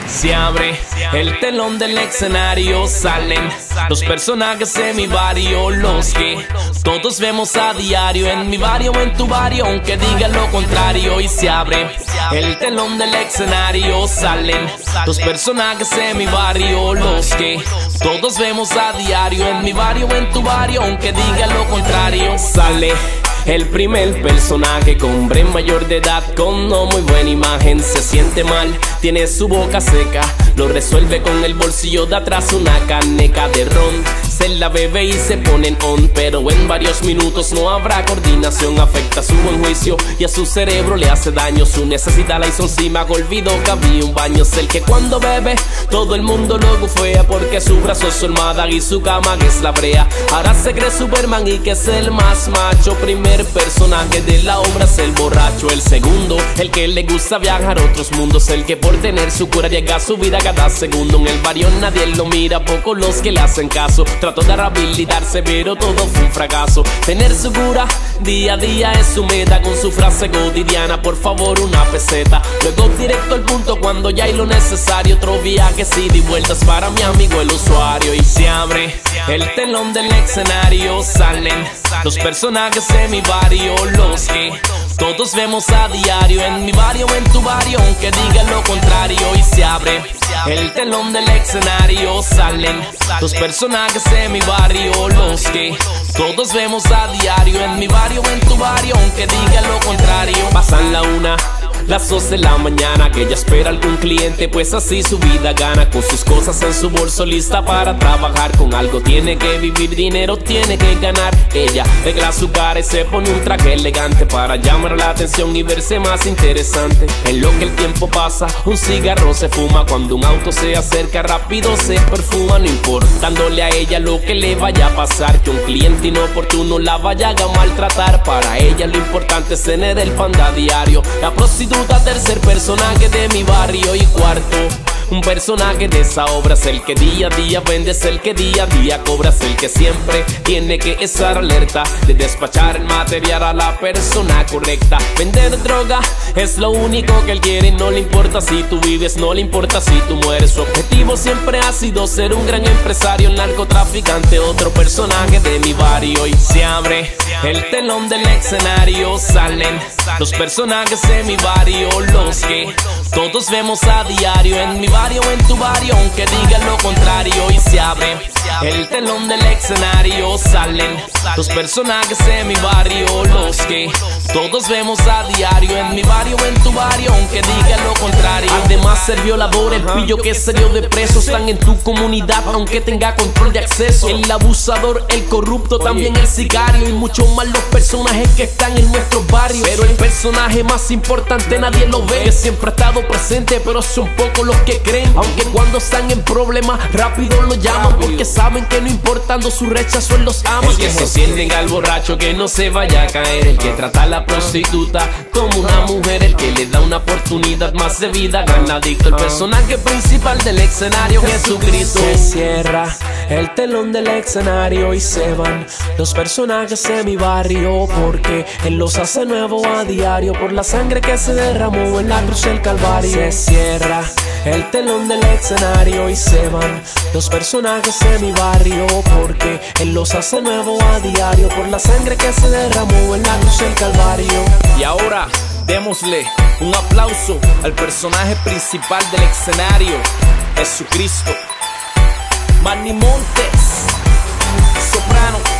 Se abre el telón del escenario, salen los personajes de mi barrio, los que todos vemos a diario en mi barrio o en tu barrio, aunque digan lo contrario. Y se abre el telón del escenario, salen los personajes de mi barrio, los que todos vemos a diario en mi barrio o en tu barrio, aunque digan lo contrario. Sale el primer personaje, hombre mayor de edad con no muy buena imagen. Se siente mal, tiene su boca seca, lo resuelve con el bolsillo de atrás una caneca de ron. Se la bebe y se ponen on, pero en varios minutos no habrá coordinación. Afecta su buen juicio y a su cerebro le hace daño. Su necesidad la hizo encima, olvidó que había un baño. Es el que cuando bebe todo el mundo lo bufea, porque su brazo es su almohada y su cama es la brea. Ahora se cree Superman y que es el más macho. Primer personaje de la obra es el borracho. El segundo, el que le gusta viajar a otros mundos, el que por tener su cura llega a su vida cada segundo. En el barrio nadie lo mira, pocos los que le hacen caso. Trató de rehabilitarse pero todo fue un fracaso. Tener su cura día a día es su meta, con su frase cotidiana: por favor una peseta. Luego directo al punto cuando ya hay lo necesario. Otro viaje ida y vueltas para mi amigo el usuario. Y se abre el telón del escenario, salen los personajes de mi barrio, los que todos vemos a diario en mi barrio o en tu barrio, aunque digan lo contrario. Y se abre el telón del escenario, salen los personajes de mi barrio, los que todos vemos a diario en mi barrio o en tu barrio, aunque digan lo contrario. Pasan la 1, las 2 de la mañana, que ella espera algún cliente, pues así su vida gana. Con sus cosas en su bolso, lista para trabajar. Con algo tiene que vivir, dinero tiene que ganar. Ella arregla su cara y se pone un traje elegante para llamar la atención y verse más interesante. En lo que el tiempo pasa, un cigarro se fuma. Cuando un auto se acerca, rápido se perfuma, no importándole a ella lo que le vaya a pasar. Que un cliente inoportuno la vaya a maltratar. Para ella lo importante es tener el pan a diario. La prostituta, tercer personaje de mi barrio. Y cuarto, un personaje de esa obra es el que día a día vende, es el que día a día cobra, es el que siempre tiene que estar alerta de despachar el material a la persona correcta. Vender droga es lo único que él quiere, no le importa si tú vives, no le importa si tú mueres. Su objetivo siempre ha sido ser un gran empresario, narcotraficante, otro personaje de mi barrio. Y se abre el telón del escenario, salen los personajes de mi barrio, los que todos vemos a diario en mi barrio o en tu barrio, aunque digan lo contrario. Y se abre el telón del escenario, salen los personajes de mi barrio, los que todos vemos a diario en mi barrio o en tu barrio, aunque digan lo contrario. Además ser violador, el pillo que salió de preso, están en tu comunidad aunque tenga control de acceso. El abusador, el corrupto, también el sicario, y mucho más los personajes que están en nuestros barrios. Pero el personaje más importante nadie lo ve, que siempre ha estado presente pero son pocos los que creen. Aunque cuando están en problemas rápido lo llaman, porque saben que no importando su rechazo él los ama. El que sostiene al borracho que no se vaya a caer, el que trata a la prostituta como una mujer, el que le da una oportunidad más de vida, gran adicto. El personaje principal del escenario, Jesucristo. Se cierra el telón del escenario y se van los personajes de mi barrio, porque él los hace nuevo a diario por la sangre que se derramó en la cruz del Calvario. Se cierra el telón del escenario y se van los personajes de mi barrio, porque él los hace nuevo a diario por la sangre que se derramó en la cruz del Calvario. Y ahora démosle un aplauso al personaje principal del escenario, Jesucristo. Manny Montes, soprano.